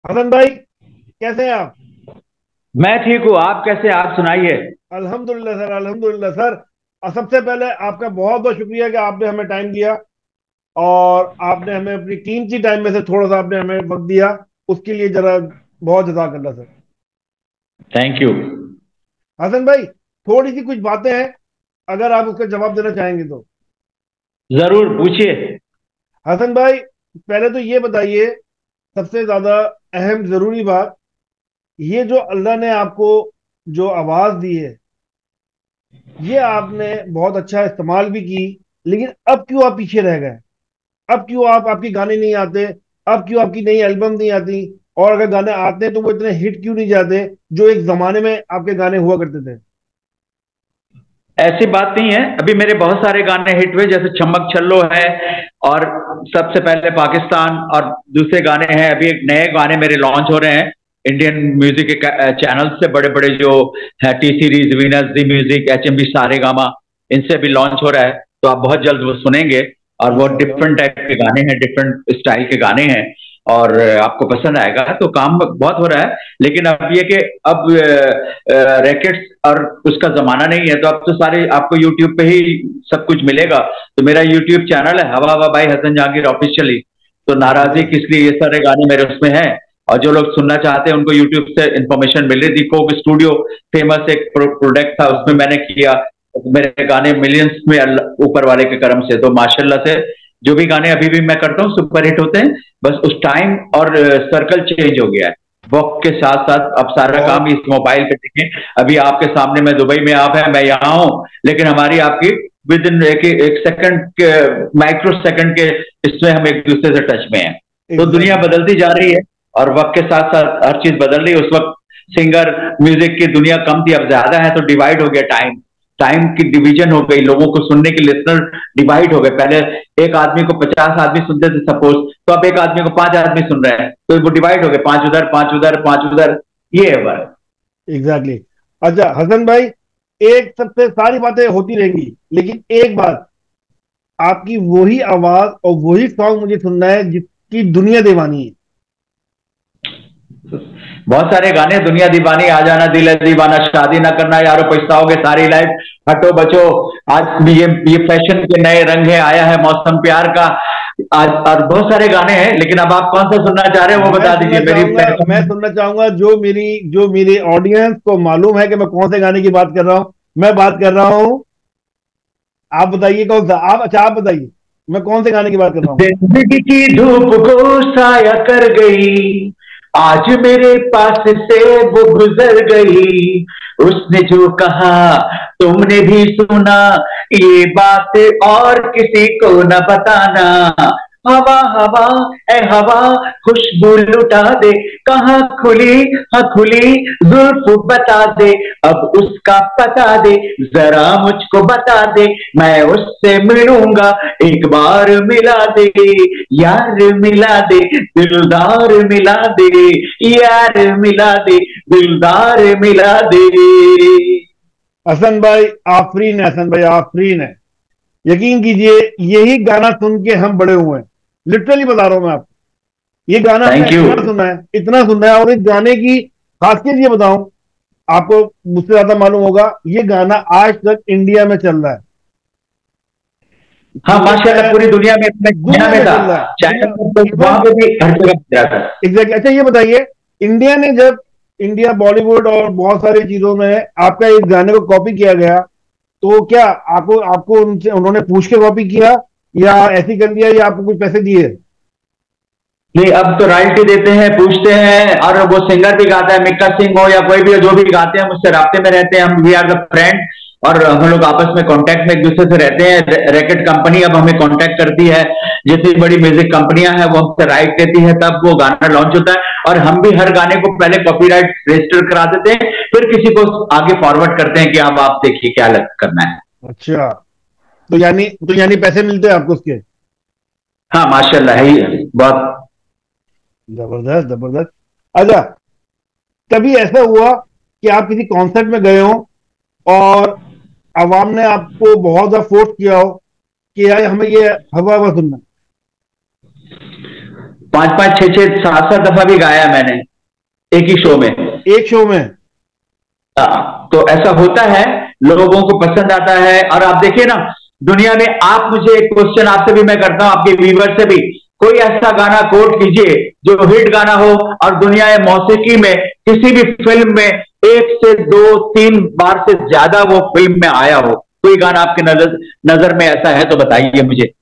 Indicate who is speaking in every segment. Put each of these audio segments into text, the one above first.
Speaker 1: हसन भाई, कैसे हैं आप?
Speaker 2: मैं ठीक हूँ। आप कैसे? आप सुनाइए।
Speaker 1: अल्हम्दुलिल्लाह सर, अल्हम्दुलिल्लाह सर। सबसे पहले आपका बहुत बहुत शुक्रिया कि आपने हमें टाइम दिया और आपने हमें अपनी कीमती टाइम में से थोड़ा सा आपने हमें वक्त दिया। उसके लिए जरा बहुत जज़ाकल्लाह सर।
Speaker 2: Thank you.
Speaker 1: हसन भाई, थोड़ी सी कुछ बातें हैं, अगर आप उसका जवाब देना चाहेंगे तो।
Speaker 2: जरूर पूछिए।
Speaker 1: हसन भाई, पहले तो ये बताइए, सबसे ज्यादा अहम जरूरी बात, ये जो अल्लाह ने आपको जो आवाज दी है, ये आपने बहुत अच्छा इस्तेमाल भी की, लेकिन अब क्यों आप पीछे रह गए? अब क्यों आपके गाने नहीं आते? अब क्यों आपकी नई एल्बम नहीं आती? और अगर गाने आते हैं तो वो इतने हिट क्यों नहीं जाते जो एक जमाने में आपके गाने हुआ करते थे?
Speaker 2: ऐसी बात नहीं है, अभी मेरे बहुत सारे गाने हिट हुए, जैसे चम्मक छल्लो है और सबसे पहले पाकिस्तान, और दूसरे गाने हैं। अभी एक नए गाने मेरे लॉन्च हो रहे हैं इंडियन म्यूजिक के चैनल से, बड़े बड़े जो है, T Series, Venus, Zee music, H M V, Saregama, इनसे भी लॉन्च हो रहा है। तो आप बहुत जल्द वो सुनेंगे। और वो
Speaker 1: इंशाल्लाह।
Speaker 2: डिफरेंट टाइप के गाने हैं, डिफरेंट स्टाइल के गाने हैं, और आपको पसंद आएगा। तो काम बहुत हो रहा है। लेकिन अब ये कि अब रैकेट्स और उसका जमाना नहीं है, तो अब तो सारे आपको यूट्यूब पे ही सब कुछ मिलेगा। तो मेरा यूट्यूब चैनल है, हवा हवा बाई हसन जहांगीर ऑफिशियली। तो नाराजी
Speaker 1: जबरदस्त।
Speaker 2: किस लिए, ये सारे गाने मेरे उसमें हैं। और जो लोग सुनना चाहते हैं उनको यूट्यूब से इंफॉर्मेशन मिल रही थी। कोक स्टूडियो फेमस एक प्रोडक्ट था, उसमें मैंने किया। मेरे गाने मिलियंस में ऊपर वाले के करम से, तो माशाल्लाह से जो भी गाने अभी भी मैं करता हूँ सुपर हिट होते हैं। बस उस टाइम और सर्कल चेंज हो गया है वक्त के साथ साथ। अब सारा काम
Speaker 1: बहुत।
Speaker 2: इस मोबाइल पे देखें। अभी आपके सामने, मैं दुबई में, आप हैं, मैं यहाँ हूँ, लेकिन हमारी आपकी विद इन एक सेकंड के, माइक्रो सेकंड के, इसमें हम एक दूसरे से टच में हैं। तो दुनिया
Speaker 1: एग्जैक्टली।
Speaker 2: बदलती जा रही है और वक्त के साथ साथ हर चीज बदल रही है। उस वक्त सिंगर म्यूजिक की दुनिया कम थी, अब ज्यादा है, तो डिवाइड हो गया टाइम। टाइम की डिवीजन हो गई, लोगों को सुनने के लिसनर डिवाइड हो गए। पहले एक आदमी को 50 आदमी सुनते थे सपोज, तो अब एक आदमी को 5 आदमी सुन रहे हैं, तो वो डिवाइड हो गए, पांच उधर, पांच उधर, पांच उधर। ये है बात।
Speaker 1: एग्जैक्टली। अच्छा हसन भाई, एक सबसे सारी बातें होती रहेंगी, लेकिन एक बात, आपकी वही आवाज और वही सॉन्ग मुझे सुनना है जिसकी दुनिया दीवानी है।
Speaker 2: बहुत सारे गाने, दुनिया दीवानी, आ जाना दिल है दीवाना, शादी ना करना यारो पछताओगे, सारी लाइफ, हटो बचो, आज भी ये फैशन के नए रंग है, आया है मौसम प्यार का। आज और बहुत सारे गाने हैं, लेकिन अब आप कौन सा सुनना चाह रहे हो वो
Speaker 1: मैं
Speaker 2: बता
Speaker 1: सुनना
Speaker 2: दीजिए मेरी
Speaker 1: चाहूंगा मैं सुनना चाहूंगा जो मेरी ऑडियंस को मालूम है कि मैं कौन से गाने की बात कर रहा हूं। मैं बात कर रहा हूं, आप बताइए कौन सा। आप अच्छा, आप बताइए मैं कौन से गाने की बात कर रहा हूं।
Speaker 2: जिंदगी की धूप को साया कर गई, आज मेरे पास से वो गुजर गई। उसने जो कहा तुमने भी सुना, ये बात और किसी को न बताना। हवा हवा, ए हवा, खुशबू लुटा दे, कहाँ खुली, हाँ खुली, जुल्फ बता दे, अब उसका पता दे, जरा मुझको बता दे, मैं उससे मिलूंगा, एक बार मिला दे, यार मिला दे, दिलदार मिला दे, यार मिला दे, दिलदार मिला दे।
Speaker 1: हसन भाई आफरीन है, हसन भाई आफरीन है। यकीन कीजिए, यही गाना सुन के हम बड़े हुए हैं। लिटरली बता रहा हूं मैं आपको, ये गाना हमने
Speaker 2: थैंक यू।
Speaker 1: इतना सुना है, इतना सुना है। और इस गाने की खासियत ये बताऊं आपको, मुझसे ज्यादा मालूम होगा, ये गाना आज तक इंडिया में चल रहा है।
Speaker 2: हाँ
Speaker 1: ये मैं
Speaker 2: माशाल्लाह, पूरी दुनिया में, अपने चाइना
Speaker 1: दुनिया
Speaker 2: में
Speaker 1: में
Speaker 2: था,
Speaker 1: चल रहा है,
Speaker 2: चाइना
Speaker 1: दुनिया।
Speaker 2: में तो वहां
Speaker 1: इवन
Speaker 2: पे भी हर जगह बज रहा था।
Speaker 1: एग्जैक्टली। अच्छा ये बताइए, इंडिया ने जब इंडिया बॉलीवुड और बहुत सारी चीजों में आपका इस गाने को कॉपी किया गया, तो क्या आपको आपको उनसे उन्होंने पूछ के कॉपी किया, या ऐसे ही कर दिया, या आपको कुछ पैसे दिए?
Speaker 2: नहीं, अब तो रॉयल्टी देते हैं, पूछते हैं, और वो सिंगर भी गाता है, मिक्का सिंह हो या कोई भी हो, जो भी गाते हैं मुझसे राब्ते में रहते हैं, हम वी आर द फ्रेंड। और हम लोग आपस में कांटेक्ट में एक दूसरे से रहते हैं। रैकेट कंपनी अब हमें कांटेक्ट करती है, जितनी बड़ी म्यूजिक कंपनियां हैं वो हमसे राइट देती है, तब वो गाना लॉन्च होता है। और हम भी हर गाने को पहले कॉपीराइट रजिस्टर करा देते हैं, फिर किसी को आगे फॉरवर्ड करते हैं कि अब आप देखिए क्या करना है।
Speaker 1: अच्छा, तो यानी पैसे मिलते हैं आपको उसके?
Speaker 2: हाँ माशाल्लाह, है ही है बहुत।
Speaker 1: जबरदस्त, जबरदस्त। अच्छा, कभी ऐसा हुआ कि आप किसी कॉन्सर्ट में गए हो और आवाम ने आपको बहुत ज्यादा फोर्स किया हो कि यार हमें ये हवा हवा सुनना है?
Speaker 2: 5 5 6 6 7 7 दफा भी गाया है मैंने एक ही शो में।
Speaker 1: एक शो में?
Speaker 2: तो ऐसा होता है, लोगों को पसंद आता है। और आप देखिए ना, दुनिया में, आप मुझे एक क्वेश्चन आपसे भी मैं करता हूं, आपके व्यूवर से भी, कोई ऐसा गाना कोट कीजिए जो हिट गाना हो और दुनिया में मौसीकी में किसी भी फिल्म में 1 से 2 3 बार से ज्यादा वो फिल्म में आया हो। कोई गाना आपके नजर में ऐसा है तो बताइए मुझे।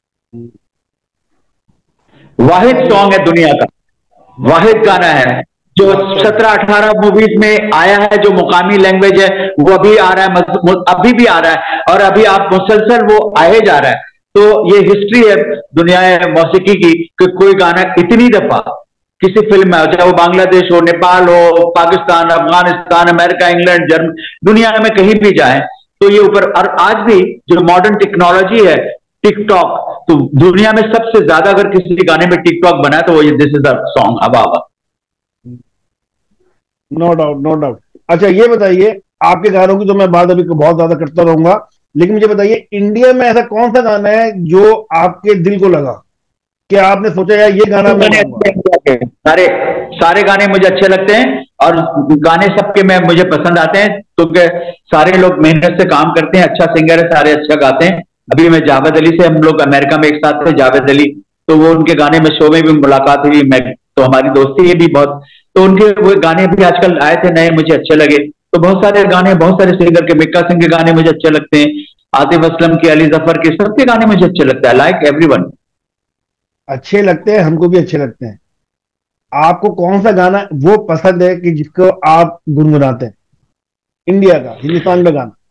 Speaker 2: वाहिद सॉन्ग है दुनिया का, वाहिद गाना है जो 17-18 मूवीज में आया है, जो मुकामी लैंग्वेज है वो अभी आ रहा है, अभी भी आ रहा है, और अभी आप मुसलसल वो आए जा रहा है। तो ये हिस्ट्री है दुनिया में मौसीकी की कि कोई गाना इतनी दफा किसी फिल्म में हो, चाहे वो बांग्लादेश हो, नेपाल हो, Pakistan, Afghanistan, America, England, Germany, दुनिया में कहीं भी जाए तो ये ऊपर। और आज भी जो मॉडर्न टेक्नोलॉजी है, टिकटॉक, तो दुनिया में सबसे ज्यादा अगर किसी गाने में टिकटॉक बना है तो वो ये this is the song Hawa Hawa.
Speaker 1: No doubt, no doubt. अच्छा ये बताइए, आपके गानों की तो मैं बात अभी बहुत ज्यादा करता रहूंगा, लेकिन मुझे बताइए इंडिया में ऐसा कौन सा गाना है जो आपके दिल को लगा कि आपने सोचा यार ये गाना मैं गाऊंगा?
Speaker 2: सारे सारे गाने मुझे अच्छे लगते हैं और गाने सबके मैं मुझे पसंद आते हैं, क्योंकि सारे लोग मेहनत से काम करते हैं, अच्छा सिंगर है, सारे अच्छा गाते हैं। अभी मैं जावेद अली से, हम लोग अमेरिका में एक साथ थे, जावेद अली, तो वो उनके गाने में शो में भी मुलाकात हुई, मैं तो हमारी दोस्ती है भी बहुत, तो उनके वो गाने भी आजकल आए थे नए, मुझे अच्छे लगे। तो बहुत सारे गाने, बहुत सारे सिंगर के, मिक्का सिंह के गाने मुझे अच्छे लगते हैं, आतिफ असलम के, अली जफर के, सबके गाने मुझे अच्छे लगते हैं। Like everyone.
Speaker 1: अच्छे लगते हैं, हमको भी अच्छे लगते हैं। आपको कौन सा गाना वो पसंद है कि जिसको आप गुनगुनाते हैं? इंडिया का, हिंदुस्तान का गाना?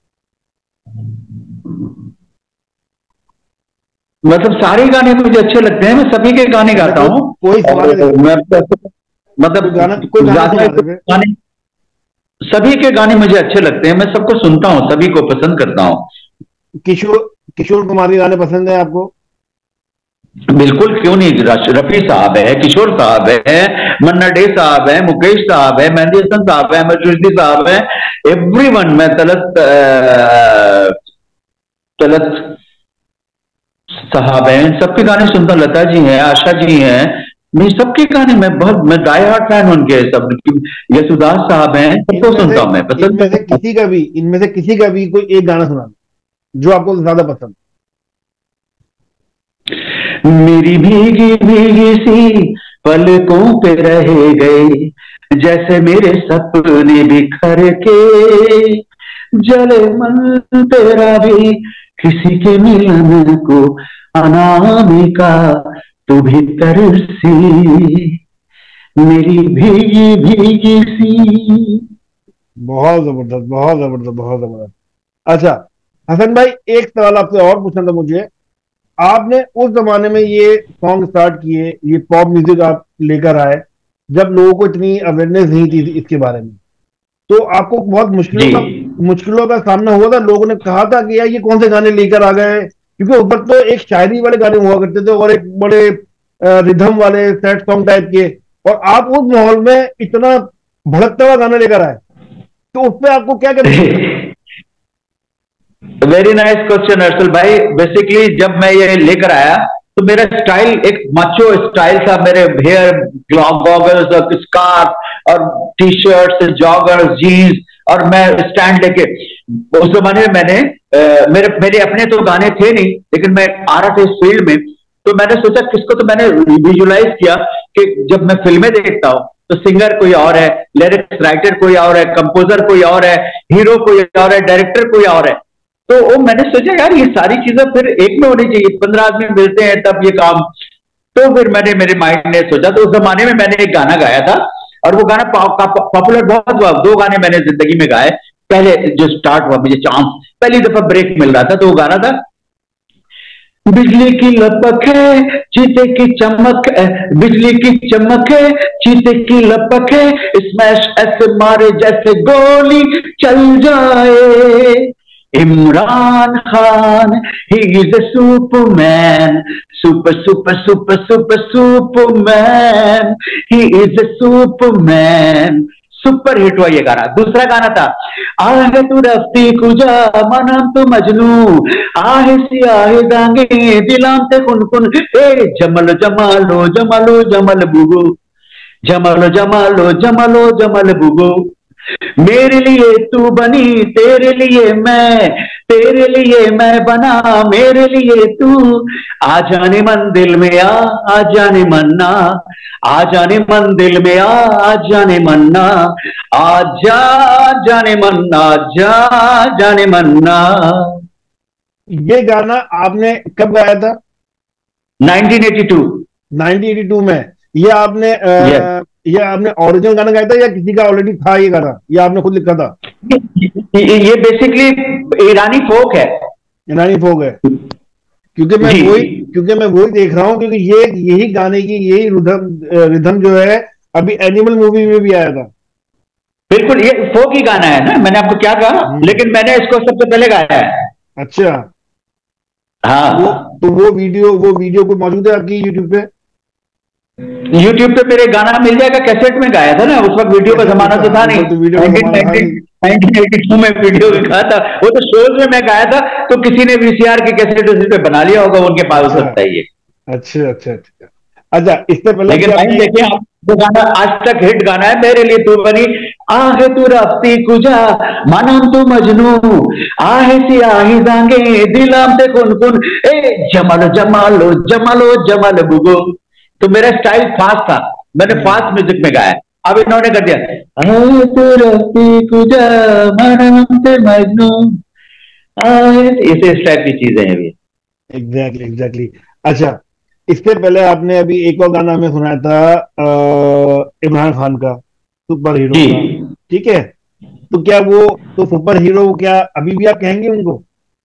Speaker 2: मतलब सारे गाने मुझे अच्छे लगते हैं, मैं सभी के गाने गाता हूँ।
Speaker 1: कोई सवाल
Speaker 2: मतलब गाने सभी के गाने मुझे अच्छे लगते हैं, मैं सबको सुनता हूँ, सभी को पसंद करता हूँ।
Speaker 1: किशोर कुमार के गाने पसंद है आपको?
Speaker 2: बिल्कुल, क्यों नहीं। रफी साहब है, किशोर साहब है, मन्ना डे साहब है, मुकेश साहब है, मेहंदी हसन साहब है, मशरूदी साहब है, एवरीवन। मैं तलत साहब हैं, सबके गाने सुनता, लता जी हैं, आशा जी हैं, मैं सबके गाने में बहुत, मैं डाई हार्ट फैन उनके, सब। यशुदास साहब हैं, सबको सुनता हूं मैं, पसंद।
Speaker 1: इनमें से किसी का भी कोई एक गाना सुना जो आपको ज्यादा पसंद?
Speaker 2: मेरी भीगी भीगी सी पलकों पे रह गए, जैसे मेरे सपने बिखर के, जले मन तेरा भी किसी के मिलन को अनामिका, तू भी तरसी मेरी भीगी भीगी सी।
Speaker 1: बहुत जबरदस्त, बहुत जबरदस्त, बहुत जबरदस्त। अच्छा हसन भाई, एक सवाल आपसे और पूछना था मुझे। आपने उस जमाने में ये सॉन्ग स्टार्ट किए, ये पॉप म्यूजिक आप लेकर आए, जब लोगों को इतनी अवेयरनेस नहीं थी इसके बारे में, तो आपको बहुत मुश्किलों का सामना हुआ था? लोगों ने कहा था कि यार ये कौन से गाने लेकर आ गए? क्योंकि ऊपर तो एक शायरी वाले गाने हुआ करते थे और एक बड़े रिदम वाले सैड सॉन्ग टाइप के, और आप उस माहौल में इतना भड़कता हुआ गाना लेकर आए, तो उस पर आपको क्या कहना?
Speaker 2: वेरी नाइस क्वेश्चन अर्शल भाई। बेसिकली जब मैं ये लेकर आया तो मेरा स्टाइल एक माचो स्टाइल था, मेरे हेयर, गॉगल्स और स्कार्फ और टी शर्ट्स, जॉगर्स, जीन्स, और मैं स्टैंड लेके, उस जमाने में मैंने मेरे अपने तो गाने थे नहीं, लेकिन मैं आ रहा था इस फील्ड में, तो मैंने सोचा किसको, तो मैंने विजुलाइज किया कि जब मैं फिल्में देखता हूँ तो सिंगर कोई और है, लिरिक्स राइटर कोई और है, कंपोजर कोई और है, हीरो कोई और है, डायरेक्टर कोई और है। तो वो मैंने सोचा यार ये सारी चीजें फिर एक में होनी चाहिए, 15 आदमी मिलते हैं तब ये काम। तो फिर मेरे माइंड ने सोचा, तो उस जमाने में मैंने एक गाना गाया था और वो गाना पॉपुलर बहुत हुआ। 2 गाने मैंने जिंदगी में गाए। पहले जो स्टार्ट हुआ, मुझे चांस, पहली दफा ब्रेक मिल रहा था, तो वो गाना था, बिजली की लपक है चीते की चमक है, बिजली की चमक है चीते की लपक है, स्मैश ऐसे मारे जैसे गोली चल जाए, Imran Khan he is a superman, super super super super superman, he is a superman, super hit हुआ ये गाना। दूसरा गाना था, आहे तू रफ्ती कुजा मनम तू मजनू, आहे सी आहे दांगे दिलाम ते कुन कुन, ए जमल जमालो जमालो जमल बुगो, जमालो जमालो जमालो जमल बुगो, मेरे लिए तू बनी तेरे लिए मैं बना, मेरे लिए तू, आ जाने मन दिल में आ जाने मन्ना, आ जाने मन दिल में आ जाने मन्ना, आ जा जाने मन्ना, जा जाने मन्ना।
Speaker 1: ये गाना आपने कब गाया था?
Speaker 2: 1982।
Speaker 1: 1982 में। ये आपने
Speaker 2: यस,
Speaker 1: ये आपने ओरिजिनल गाना गाया था या किसी का ऑलरेडी था ये गाना, ये आपने खुद लिखा था?
Speaker 2: ये बेसिकली ईरानी फोक है।
Speaker 1: यूनानी फोक है।
Speaker 2: जी
Speaker 1: क्योंकि मैं वही देख रहा हूँ, क्योंकि ये यही गाने की यही रिदम रिदम जो है अभी एनिमल मूवी में भी आया था।
Speaker 2: बिल्कुल, ये फोक ही गाना है ना, मैंने आपको क्या कहा, लेकिन मैंने इसको सबसे पहले गाया है।
Speaker 1: अच्छा। वो
Speaker 2: हाँ,
Speaker 1: तो वो वीडियो को मौजूद है आपकी यूट्यूब पे?
Speaker 2: यूट्यूब पे मेरे गाना मिल जाएगा, कैसेट में गाया था ना, उस वक्त वीडियो का जमाना तो था नहीं।
Speaker 1: तो वीडियो का जमाना था
Speaker 2: 1990
Speaker 1: नहीं।
Speaker 2: 1982 में वीडियो दिखा था, वो तो शोज में मैं गाया था, तो किसी ने वीसीआर की कैसेट उसी पे बना लिया होगा, उनके पास हो
Speaker 1: अच्छा
Speaker 2: सकता है ये।
Speaker 1: अच्छा अच्छा अच्छा। अच्छा, इससे पहले भी
Speaker 2: लेकिन भाई
Speaker 1: आपने
Speaker 2: देखिए, आप वो गाना आज तक हिट गाना है, मेरे लिए तू बनी, आहे तू रफ्ती कुजा मनम तू मजनू, आहे सी आही दांगे दिलाम ते कुन कुन, ए जमालो जमालो जमालो जमाल बुगो। तो मेरा स्टाइल फास्ट था, मैंने फास्ट म्यूजिक में गाया। अब इन्होंने कर दिया, आहे तू रफ्ती कुजा मनम ते मजनू, इसे इस टाइप की चीजें हैं ये।
Speaker 1: Exactly exactly. अच्छा, इससे पहले आपने अभी एक और गाना हमें सुनाया था इमरान खान का, सुपर हीरो
Speaker 2: जी
Speaker 1: का। ठीक है, तो क्या वो तो सुपर हीरो क्या अभी भी आप कहेंगे उनको?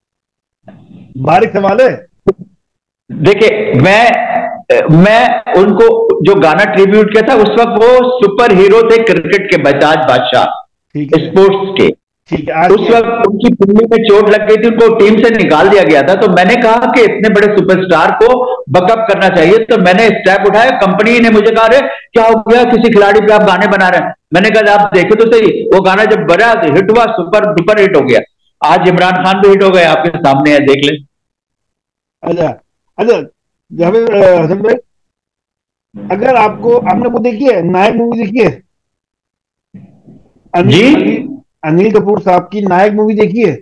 Speaker 1: बारीक सवाल है।
Speaker 2: देखिए, मैं उनको जो गाना ट्रिब्यूट किया था, उस वक्त वो सुपर हीरो थे क्रिकेट के, बजाज बादशाह,
Speaker 1: ठीक है।
Speaker 2: स्पोर्ट्स के।
Speaker 1: ठीक है, आज
Speaker 2: उस वक्त उनकी पिल्ली में चोट लग गई थी, उनको टीम से निकाल दिया गया था, तो मैंने कहा कि इतने बड़े सुपरस्टार को बकअप करना चाहिए, तो मैंने स्टेप उठाया। कंपनी ने मुझे कहा, रे क्या हो गया, किसी खिलाड़ी पे आप गाने बना रहे हैं? मैंने कहा आप देखे तो सही, वो गाना जब बना हिट हुआ, सुपर डुपर हिट हो गया। आज इमरान खान भी हिट हो गए, आपके सामने है, देख ले।
Speaker 1: अच्छा अच्छा। जावेद हसन भाई, अगर आपको आपने वो देखी है, नायक मूवी देखी है?
Speaker 2: जी
Speaker 1: अनिल कपूर साहब की नायक मूवी देखी है?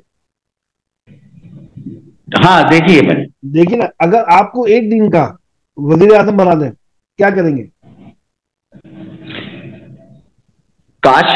Speaker 2: हाँ, देखिए मैंने।
Speaker 1: देखिए ना, अगर आपको एक दिन का वजीर आजम बना दें, क्या करेंगे?
Speaker 2: काश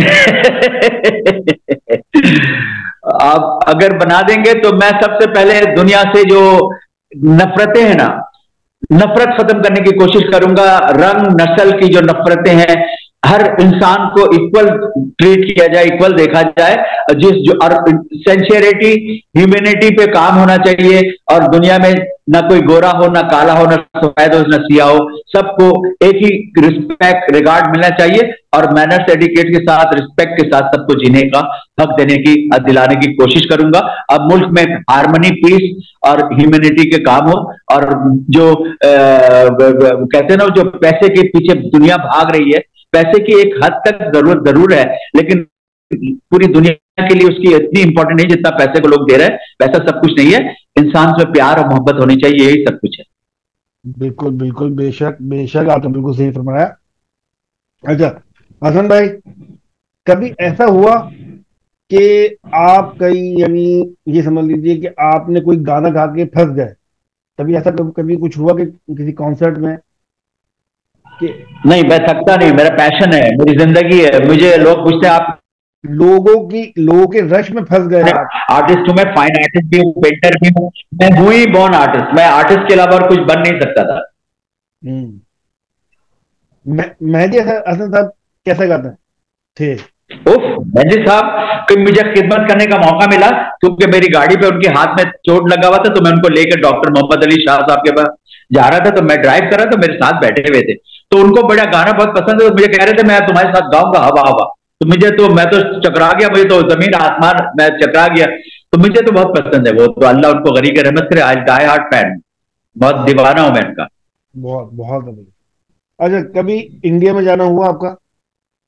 Speaker 2: आप अगर बना देंगे तो मैं सबसे पहले दुनिया से जो नफरतें हैं ना, नफरत खत्म करने की कोशिश करूंगा। रंग नस्ल की जो नफरतें हैं, हर इंसान को इक्वल ट्रीट किया जाए, इक्वल देखा जाए, जिस जो और सेंसियरिटी ह्यूमैनिटी पे काम होना चाहिए, और दुनिया में ना कोई गोरा हो, ना काला हो, ना सफेद हो, ना सिया हो, सबको एक ही रिस्पेक्ट रिगार्ड मिलना चाहिए, और मैनर्स एडिकेट के साथ, रिस्पेक्ट के साथ सबको जीने का हक देने की दिलाने की कोशिश करूंगा। अब मुल्क में हार्मनी, पीस और ह्यूमैनिटी के काम हो, और जो कहते हैं ना, जो पैसे के पीछे दुनिया भाग रही है, पैसे की एक हद तक जरूरत जरूर है, लेकिन पूरी दुनिया के लिए उसकी इतनी इंपॉर्टेंट नहीं जितना पैसे को लोग दे रहे हैं। पैसा सब कुछ नहीं है, इंसान से प्यार और मोहब्बत होनी चाहिए, यही सब कुछ है।
Speaker 1: बिल्कुल बिल्कुल, बेशक बेशक, आपने बिल्कुल सही फरमाया। अच्छा हसन भाई, कभी ऐसा हुआ कि आप कहीं, यानी ये समझ लीजिए कि आपने कोई गाना गा के फंस गए? कभी ऐसा कभी कुछ हुआ कि किसी कॉन्सर्ट में कि
Speaker 2: नहीं, मैं थकता नहीं, मेरा पैशन है, मेरी जिंदगी है। मुझे लोग पूछते हैं, आप
Speaker 1: लोगों के रश में फंस गए आप?
Speaker 2: आर्टिस्ट हूं? मैं फाइन आर्टिस्ट भी हूँ, पेंटर भी हूँ, मैं हूं ही बॉर्न आर्टिस्ट। मैं आर्टिस्ट के अलावा और कुछ बन नहीं सकता था।
Speaker 1: हम्म। मेहदी हसन साहब कैसे गाते हैं थे?
Speaker 2: उफ, मेहंदी साहब कि मुझे खिदमत करने का मौका मिला, क्योंकि मेरी गाड़ी पे उनके हाथ में चोट लगा हुआ था, तो मैं उनको लेकर डॉक्टर मोहम्मद अली शाह साहब के पास जा रहा था, तो मैं ड्राइव कर रहा था, मेरे साथ बैठे हुए थे, तो उनको बड़ा गाना बहुत पसंद है, तो मुझे कह रहे थे मैं तुम्हारे साथ गाऊंगा हवा हवा। तो मैं तो चकरा गया, मुझे तो जमीन आसमान, मैं चकरा गया। तो मुझे तो बहुत पसंद है वो, तो अल्लाह उनको गनी की रहमत करे। आज डाई हार्ट फैन, बहुत दीवाना हूं मैं इनका।
Speaker 1: बहुत बहुत बढ़िया। अच्छा, कभी इंडिया में जाना हुआ आपका?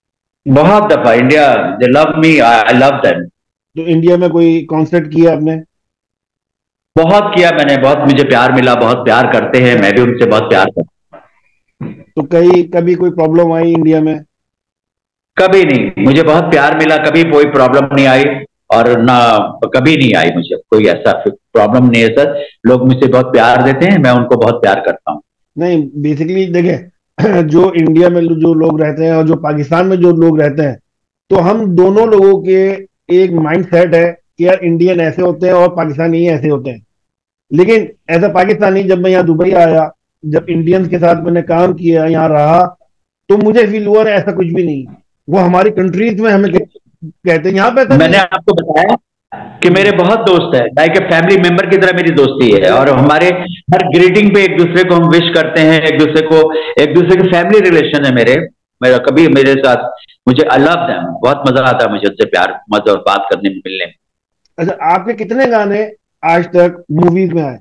Speaker 2: बहुत दफा India, they love me, I love them.
Speaker 1: तो इंडिया में कोई कॉन्सर्ट किया आपने?
Speaker 2: बहुत किया मैंने, बहुत मुझे प्यार मिला, बहुत प्यार करते हैं, मैं भी उनसे बहुत प्यार करता
Speaker 1: तो कहीं कभी कोई प्रॉब्लम आई इंडिया में?
Speaker 2: हूं। कभी नहीं, मुझे बहुत प्यार मिला, कभी कोई प्रॉब्लम नहीं आई। और ना, कभी नहीं आई मुझे कोई ऐसा प्रॉब्लम नहीं है सर। लोग मुझसे बहुत प्यार देते हैं, मैं उनको बहुत प्यार करता हूँ।
Speaker 1: नहीं, बेसिकली देखें, जो इंडिया में जो लोग रहते हैं और जो पाकिस्तान में जो लोग रहते हैं, तो हम दोनों लोगों के एक माइंड सेट है कि यार इंडियन ऐसे होते हैं और पाकिस्तानी ऐसे होते हैं। लेकिन एज अ पाकिस्तानी जब मैं यहाँ दुबई आया, जब इंडियंस के साथ मैंने काम किया, यहाँ रहा, तो मुझे फील हुआ ऐसा कुछ भी नहीं। वो हमारी कंट्रीज में हमें कहते हैं, यहाँ पे ऐसा नहीं
Speaker 2: मैंने
Speaker 1: है।
Speaker 2: आपको बताया कि मेरे
Speaker 1: हम्म।
Speaker 2: बहुत दोस्त है, लाइक ए फैमिली मेंबर की तरह मेरी दोस्ती है, और हमारे हर ग्रीटिंग पे एक दूसरे को हम विश करते हैं, एक दूसरे को, एक दूसरे के फैमिली रिलेशन है मेरे। मेरा कभी मेरे साथ, मुझे आई लव देम, बहुत मजा आता है मुझे उनसे प्यार मतलब बात करने में, मिलने में।
Speaker 1: अच्छा, आपके कितने गाने आज तक मूवीज में आए?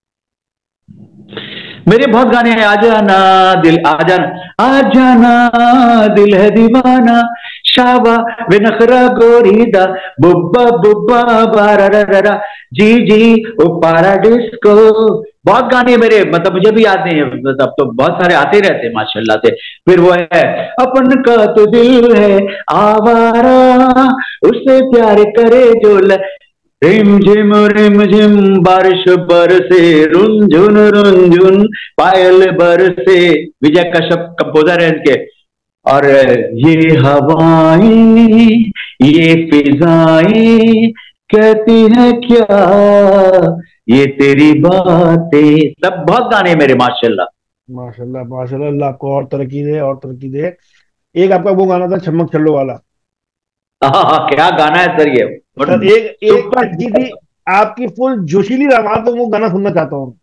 Speaker 2: मेरे बहुत गाने हैं, आजाना दिल, आजाना, आजाना दिल है दीवाना, शाबा वे नखरा गोरीदा, बुब्बा बुब्बा बारा, जी जी ओ पारा डिस्को। बहुत गाने मेरे, मतलब मुझे भी याद नहीं है, मतलब तो बहुत सारे आते रहते हैं माशाल्लाह से। फिर वो है, अपन का तो दिल है आवारा, उससे प्यार करे जो रिम झिम बारिश बरसे, रुंझुन रुंझुन पायल बरसे। विजय कश्यप कंपोजर है इनके। और ये हवाएं, ये फिजाएं कहती है क्या, ये तेरी बातें, सब बहुत गाने हैं मेरे माशाल्लाह।
Speaker 1: माशाल्लाह माशाल्लाह, अल्लाह आपको और तरक्की दे और तरक्की दे। एक आपका वो गाना था छमक छल्लो वाला।
Speaker 2: क्या गाना है सर ये,
Speaker 1: सर, एक एक
Speaker 2: सुपर।
Speaker 1: अच्छी सी आपकी फुल जोशीली आवाज में वो गाना सुनना चाहता हूँ।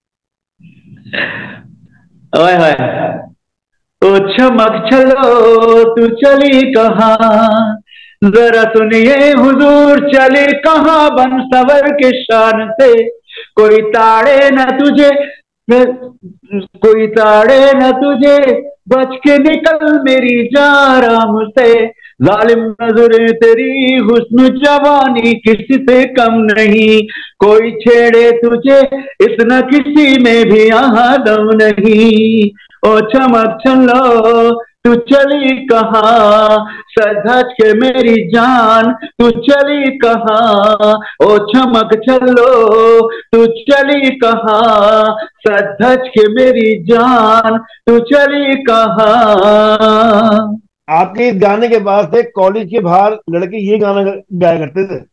Speaker 2: ओए होए, ओ चमक चलो, तू चली कहाँ, जरा सुनिए हुजूर, चले कहाँ बन सवर के शान से। कोई ताड़े न तुझे, कोई ताड़े न तुझे, बच के निकल मेरी जाराम से। जालिम नजरें तेरी, हुस्न जवानी किसी से कम नहीं, कोई छेड़े तुझे, इतना किसी में भी यहाँ दम नहीं। ओ चमक चलो, तू चली कहाँ, सज धज के मेरी जान, तू चली कहाँ। ओ चमक चलो, तू चली कहाँ, सज धज के मेरी जान, तू चली कहाँ।
Speaker 1: आपके इस गाने के बाद से कॉलेज के बाहर लड़के ये गाना गाया करते थे।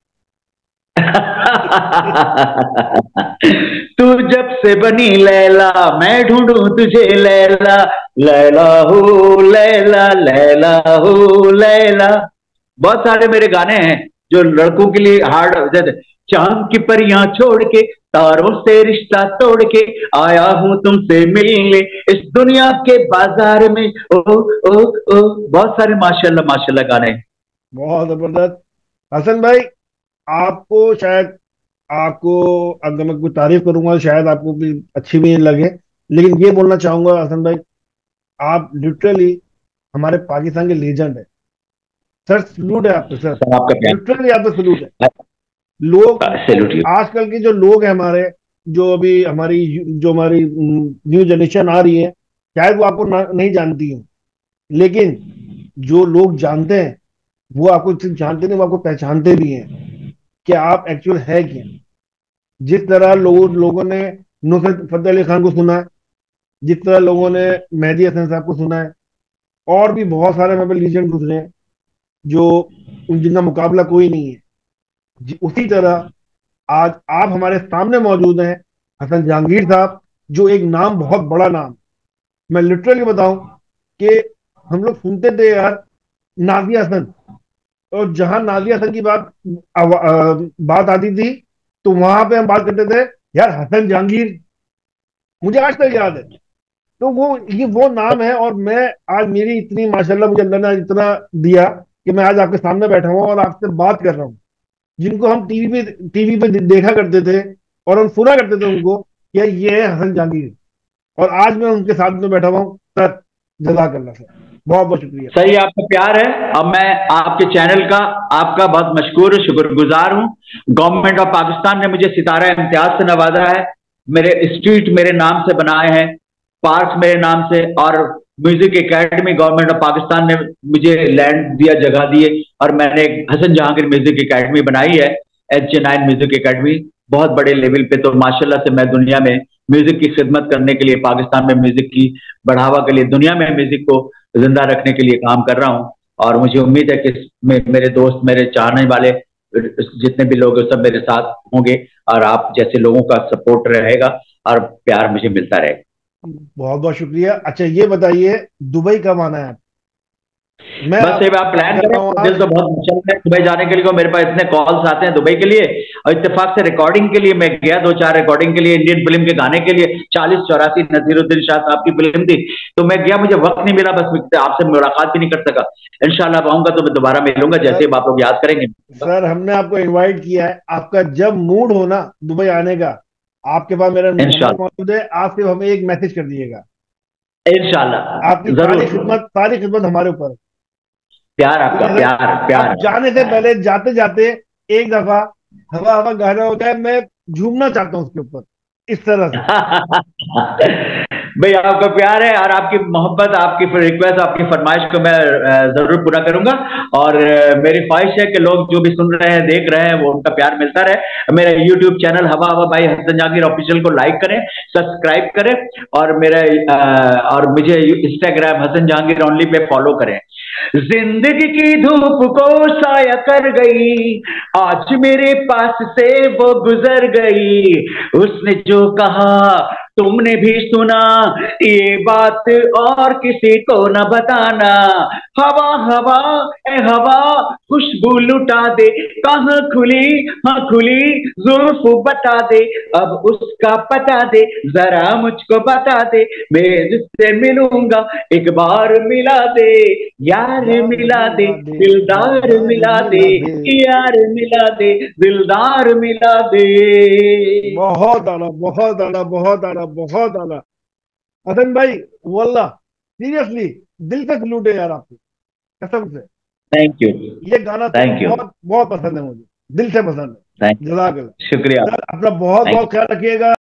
Speaker 2: तू जब से बनी लैला, मैं ढूंढूं तुझे लैला, लैला हो लैला, लैला हो लैला। बहुत सारे मेरे गाने हैं जो लड़कों के लिए हार्ड, जैसे चांद की परियां छोड़ के, तारों से रिश्ता तोड़ के, आया हूं तुमसे मिलने इस दुनिया के बाजार में। ओ ओ ओ, बहुत सारे माशाल्लाह माशाल्लाह गाने हैं।
Speaker 1: बहुत जबरदस्त। हसन भाई, आपको शायद, आपको अगर मैं कुछ तारीफ करूंगा शायद आपको भी अच्छी भी नहीं लगे, लेकिन ये बोलना चाहूंगा हसन भाई, आप लिटरली हमारे पाकिस्तान के लीजेंड है। सर, सल्यूट है आप पे सर।
Speaker 2: सब आपका
Speaker 1: लिटरली आप पे सल्यूट है।
Speaker 2: प्यार,
Speaker 1: लोग,
Speaker 2: सैल्यूट यू।
Speaker 1: आजकल के जो लोग हैं हमारे, जो अभी हमारी न्यू जनरेशन आ रही है, शायद वो आपको नहीं जानती है। लेकिन जो लोग जानते हैं, वो आपको सिर्फ जानते नहीं, वो आपको पहचानते भी हैं कि आप एक्चुअल है क्या। जिस तरह लोगों ने नुसरत फतेह अली खान को सुना है, जिस तरह लोगों ने मेहदी हसन साहब को सुना है, और भी बहुत सारे हमारे लीजेंड गुजरे हैं जो, उन जिनका मुकाबला कोई नहीं है। उसी तरह आज आप हमारे सामने मौजूद हैं, हसन जहांगीर साहब, जो एक नाम, बहुत बड़ा नाम। मैं लिटरली बताऊं कि हम लोग सुनते थे यार नाजिया हसन, और जहां नाजिया हसन की बात आती थी, तो वहां पे हम बात करते थे यार हसन जहांगीर। मुझे आज तक याद है। तो वो नाम है, और मैं आज, मेरी इतनी माशाल्लाह, मुझे अल्लाह ने इतना दिया कि मैं आज आपके सामने बैठा हूँ और आपसे बात कर रहा हूँ। जिनको हम टीवी पे देखा करते थे और हम सुना करते थे उनको, ये है हसन जहांगीर, और आज मैं उनके साथ में बैठा हुआ हूँ सर। जज़ाकल्लाह सर। बहुत बहुत शुक्रिया।
Speaker 2: सही, आपका प्यार है। अब मैं आपके चैनल का, आपका बहुत मशकूर शुक्रगुजार हूँ। गवर्नमेंट ऑफ पाकिस्तान ने मुझे सितारा इम्तियाज से नवाजा है, मेरे स्ट्रीट मेरे नाम से बनाए हैं, पार्क मेरे नाम से, और music academy government of Pakistan ने मुझे लैंड दिया, जगह दिए, और मैंने एक हसन जहांगीर म्यूजिक एकेडमी बनाई है, HJ9 म्यूजिक एकेडमी, बहुत बड़े लेवल पे। तो माशाल्लाह से मैं दुनिया में म्यूजिक की खिदमत करने के लिए, पाकिस्तान में म्यूजिक की बढ़ावा के लिए, दुनिया में म्यूजिक को जिंदा रखने के लिए काम कर रहा हूँ। और मुझे उम्मीद है कि मेरे दोस्त, मेरे चाहने वाले जितने भी लोग हैं, सब मेरे साथ होंगे, और आप जैसे लोगों का सपोर्ट रहेगा और प्यार मुझे मिलता रहेगा।
Speaker 1: बहुत बहुत शुक्रिया। अच्छा ये बताइए, दुबई कब आना है? मैं
Speaker 2: बस ये आप प्लान
Speaker 1: कर
Speaker 2: करें,
Speaker 1: रहा हूँ
Speaker 2: दिल
Speaker 1: आज।
Speaker 2: तो बहुत मचल रहा है दुबई जाने के लिए, को मेरे पास इतने कॉल्स आते हैं दुबई के लिए, और इत्तेफाक से रिकॉर्डिंग के लिए मैं गया, 2-4 रिकॉर्डिंग के लिए, इंडियन फिल्म के गाने के लिए, 40-84 नजीरुद्दीन शाह साहब की फिल्म थी, तो मैं गया, मुझे वक्त नहीं मिला, बस आपसे मुलाकात भी नहीं कर सका। इंशाल्लाह आऊंगा तो मैं दोबारा मिलूंगा, जैसे
Speaker 1: सर,
Speaker 2: आप लोग याद करेंगे।
Speaker 1: सर हमने आपको इनवाइट किया है, आपका जब मूड हो ना दुबई आने का, आपके पास मेरा नंबर
Speaker 2: इंशाल्लाह,
Speaker 1: मौजूद है, आप सिर्फ हमें एक मैसेज कर दीजिएगा। आपकी
Speaker 2: इंशाल्लाह
Speaker 1: सारी
Speaker 2: जरूर।
Speaker 1: खिदमत, सारी खिदमत हमारे ऊपर है।
Speaker 2: प्यार
Speaker 1: ठीक
Speaker 2: आपका,
Speaker 1: है सर।
Speaker 2: प्यार प्यार।
Speaker 1: अब जाने से पहले, जाते जाते एक दफा हवा हवा गाना होता है, मैं झूमना चाहता हूँ उसके ऊपर, इस तरह से।
Speaker 2: भाई आपका प्यार है और आपकी मोहब्बत, आपकी रिक्वेस्ट, आपकी फरमाइश को मैं जरूर पूरा करूंगा। और मेरी ख्वाहिश है कि लोग जो भी सुन रहे हैं, देख रहे हैं, वो उनका प्यार मिलता रहे। मेरा यूट्यूब चैनल हवा हवा भाई हसन जहांगीर ऑफिशियल को लाइक करें, सब्सक्राइब करें, और मेरे और मुझे इंस्टाग्राम हसन जहांगीर ओनली पे फॉलो करें। जिंदगी की धूप को साया कर गई, आज मेरे पास से वो गुजर गई, उसने जो कहा तुमने भी सुना, ये बात और किसी को न बताना। हवा हवा ए हवा, खुशबू लुटा दे, कहाँ खुली, हाँ खुली, जुल्फ बता दे, अब उसका पता दे, जरा मुझको बता दे, मैं जिससे मिलूंगा एक बार मिला दे, यार
Speaker 1: यार
Speaker 2: मिला दे,
Speaker 1: मिला दे,
Speaker 2: दिलदार
Speaker 1: दिलदार
Speaker 2: मिला दे,
Speaker 1: मिला दे।
Speaker 2: यार मिला दे, दिलदार मिला दे।
Speaker 1: बहुत आला, बहुत आला, बहुत आला, बहुत आला। हसन भाई, वल्लाह सीरियसली दिल से सलूट है यार आपको, कसम से।
Speaker 2: थैंक यू,
Speaker 1: ये गाना सुनो,
Speaker 2: थैंक यू,
Speaker 1: बहुत बहुत पसंद है मुझे, दिल से पसंद
Speaker 2: थैंक
Speaker 1: है। जज़ाकल्लाह।
Speaker 2: शुक्रिया,
Speaker 1: सर अपना बहुत
Speaker 2: थैंक
Speaker 1: बहुत ख्याल रखिएगा।